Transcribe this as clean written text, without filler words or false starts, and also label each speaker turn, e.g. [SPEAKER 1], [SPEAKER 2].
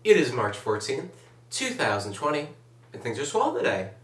[SPEAKER 1] It is March 14th, 2020, and things are swell today.